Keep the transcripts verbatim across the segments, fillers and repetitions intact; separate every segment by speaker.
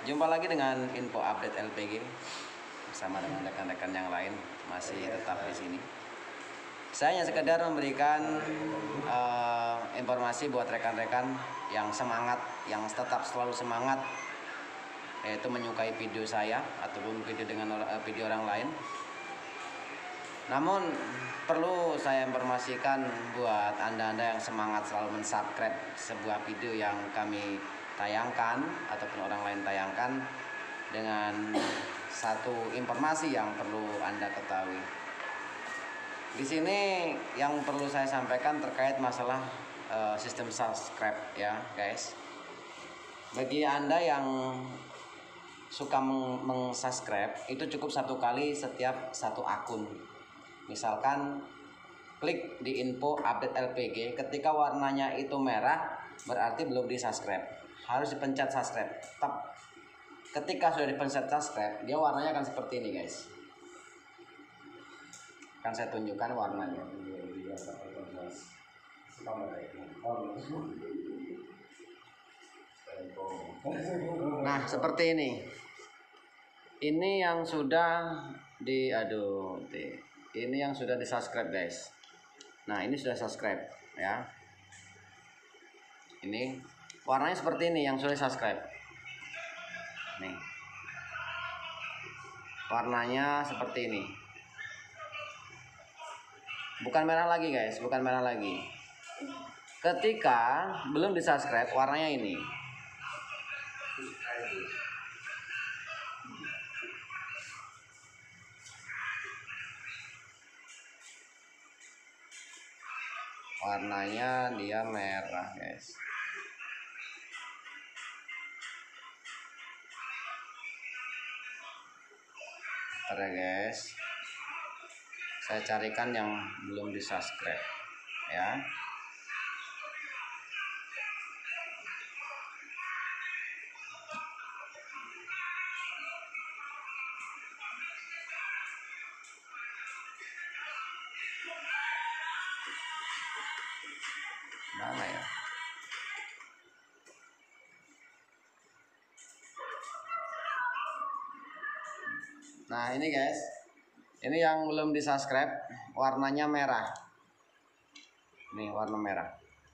Speaker 1: Jumpa lagi dengan info update L P G bersama dengan rekan-rekan yang lain, masih tetap di sini. Saya hanya sekedar memberikan uh, informasi buat rekan-rekan yang semangat, yang tetap selalu semangat, yaitu menyukai video saya ataupun video dengan uh, video orang lain. Namun perlu saya informasikan buat anda-anda yang semangat selalu mensubscribe sebuah video yang kami tayangkan ataupun orang lain tayangkan, dengan satu informasi yang perlu anda ketahui. Di sini yang perlu saya sampaikan terkait masalah uh, sistem subscribe ya guys. Bagi anda yang suka meng-subscribe, itu cukup satu kali setiap satu akun. Misalkan klik di info update L P G, ketika warnanya itu merah berarti belum di subscribe, harus dipencet subscribe. Tap. Ketika sudah dipencet subscribe, dia warnanya akan seperti ini guys. Akan saya tunjukkan warnanya. Nah seperti ini. Ini yang sudah di aduh ini yang sudah di subscribe guys. Nah ini sudah subscribe ya. Ini warnanya seperti ini yang sudah subscribe. Nih warnanya seperti ini, bukan merah lagi guys, bukan merah lagi. Ketika belum di subscribe warnanya ini. Warnanya dia merah guys. Bentar ya guys, saya carikan yang belum di subscribe ya. Mana ya? Nah ini guys, ini yang belum di subscribe, warnanya merah. Nih warna merah.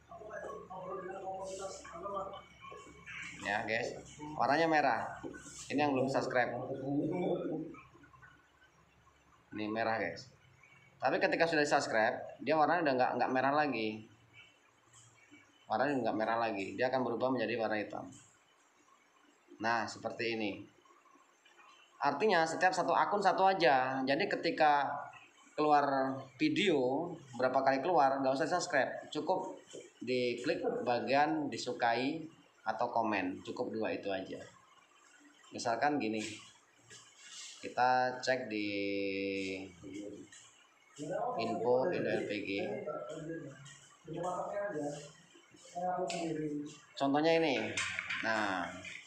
Speaker 1: Ya guys, warnanya merah. Ini yang belum subscribe. Ini merah guys. Tapi ketika sudah di subscribe, dia warnanya udah nggak nggak merah lagi. Warnanya nggak merah lagi, dia akan berubah menjadi warna hitam. Nah seperti ini. Artinya setiap satu akun satu aja. Jadi ketika keluar video, berapa kali keluar, nggak usah subscribe, cukup diklik bagian disukai atau komen, cukup dua itu aja. Misalkan gini, kita cek di info L P G. Contohnya ini. Nah,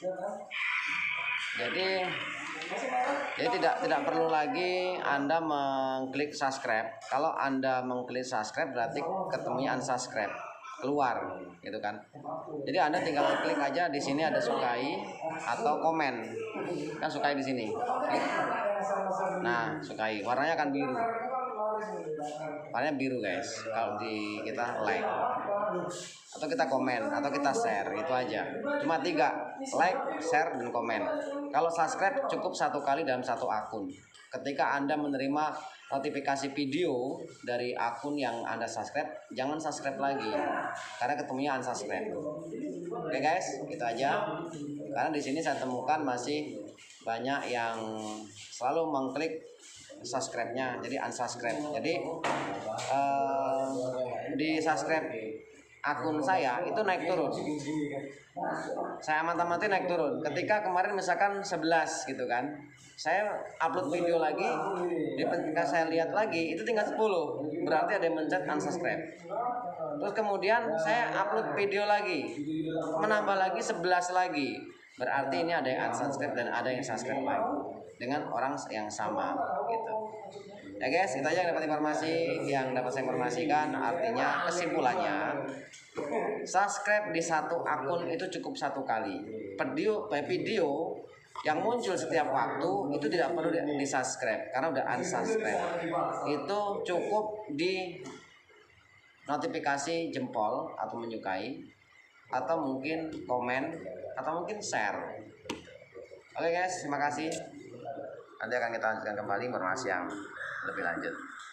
Speaker 1: jadi jadi tidak tidak perlu lagi Anda mengklik subscribe. Kalau Anda mengklik subscribe berarti ketemunya unsubscribe, keluar gitu kan. Jadi Anda tinggal klik aja, di sini ada sukai atau komen. Kan sukai di sini. Klik. Nah, sukai. Warnanya akan biru. Warnanya biru guys. Kalau di kita like atau kita komen atau kita share, itu aja. Cuma tiga, like, share, dan komen. Kalau subscribe cukup satu kali dalam satu akun. Ketika Anda menerima notifikasi video dari akun yang Anda subscribe, jangan subscribe lagi, karena ketemunya unsubscribe. Oke guys, gitu aja. Karena di sini saya temukan masih banyak yang selalu mengklik subscribe-nya, jadi unsubscribe. Jadi uh, di subscribe akun saya itu naik turun. Saya amati-amati naik turun. Ketika kemarin misalkan sebelas gitu kan, saya upload video lagi, ketika saya lihat lagi itu tinggal sepuluh, berarti ada yang mencet unsubscribe. Terus kemudian saya upload video lagi, menambah lagi sebelas lagi, berarti ini ada yang unsubscribe dan ada yang subscribe lagi dengan orang yang sama gitu. Ya guys, itu aja yang dapat informasi yang dapat saya informasikan. Artinya kesimpulannya, subscribe di satu akun itu cukup satu kali. Video video yang muncul setiap waktu itu tidak perlu di, di subscribe karena udah unsubscribe. Itu cukup di notifikasi jempol atau menyukai, atau mungkin komen, atau mungkin share. Oke guys, terima kasih. Nanti akan kita lanjutkan kembali informasi yang lebih lanjut.